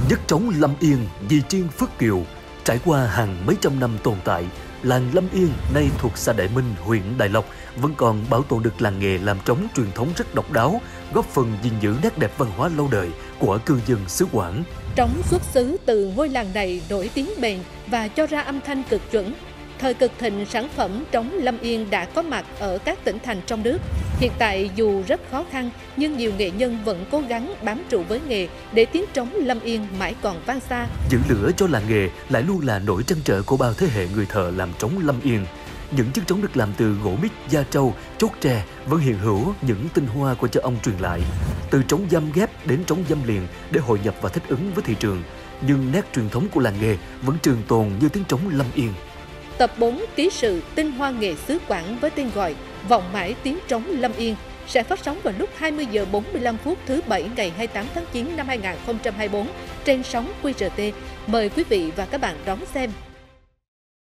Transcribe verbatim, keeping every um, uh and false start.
Nhất trống Lâm Yên, Dì Chiên Phước Kiều, trải qua hàng mấy trăm năm tồn tại, làng Lâm Yên nay thuộc xã Đại Minh, huyện Đại Lộc vẫn còn bảo tồn được làng nghề làm trống truyền thống rất độc đáo, góp phần gìn giữ nét đẹp văn hóa lâu đời của cư dân xứ Quảng. Trống xuất xứ từ ngôi làng này nổi tiếng bền và cho ra âm thanh cực chuẩn. Thời cực thịnh, sản phẩm trống Lâm Yên đã có mặt ở các tỉnh thành trong nước. Hiện tại dù rất khó khăn nhưng nhiều nghệ nhân vẫn cố gắng bám trụ với nghề để tiếng trống Lâm Yên mãi còn vang xa. Giữ lửa cho làng nghề lại luôn là nỗi trăn trở của bao thế hệ người thợ làm trống Lâm Yên. Những chiếc trống được làm từ gỗ mít, da trâu, chốt tre vẫn hiện hữu những tinh hoa của cha ông truyền lại. Từ trống dăm ghép đến trống dăm liền để hội nhập và thích ứng với thị trường. Nhưng nét truyền thống của làng nghề vẫn trường tồn như tiếng trống Lâm Yên. Tập bốn ký sự tinh hoa nghề xứ Quảng với tên gọi Vọng mãi tiếng trống Lâm Yên sẽ phát sóng vào lúc hai mươi giờ bốn mươi lăm phút thứ bảy ngày hai mươi tám tháng chín năm hai nghìn không trăm hai mươi tư trên sóng quy rờ tê. Mời quý vị và các bạn đón xem.